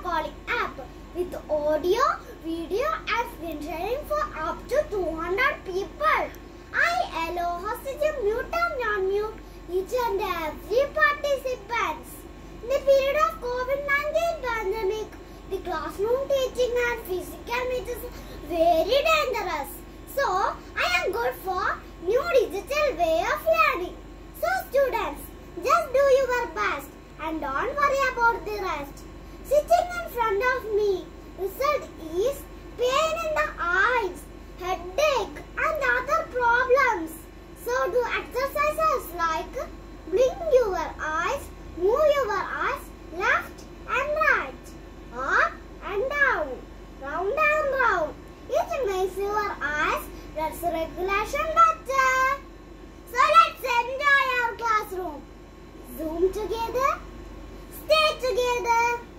calling app with audio, video and screen sharing for up to 200 people. I allow hostage to mute and non-mute each and every participants. In the period of COVID-19 pandemic, the classroom teaching and physical meet is very dangerous. So, I am good for new digital way of learning. So students, just do your best and don't worry about the rest. Sitting in front of me, result is pain in the eyes, headache and other problems. So do exercises like blink your eyes, move your eyes left and right, up and down, round and round. It makes your eyes blood circulation better. So let's enjoy our classroom. Zoom together, stay together.